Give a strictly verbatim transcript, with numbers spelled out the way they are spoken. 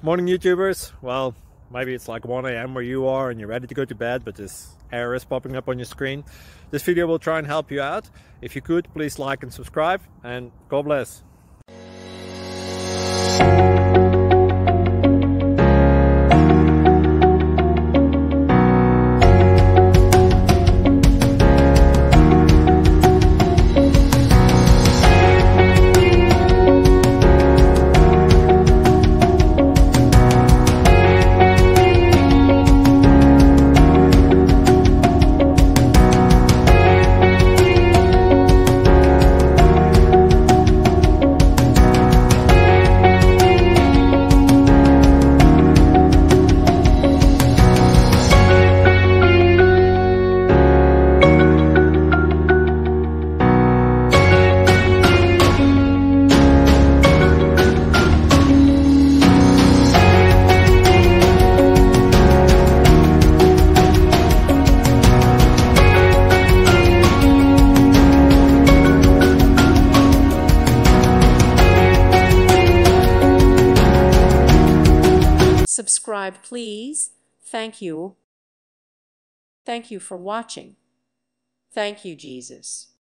Morning YouTubers. Well, maybe it's like one A M where you are and you're ready to go to bed, but this error is popping up on your screen. This video will try and help you out. If you could, please like and subscribe, and God bless. Subscribe, please. Thank you. Thank you for watching. Thank you, Jesus.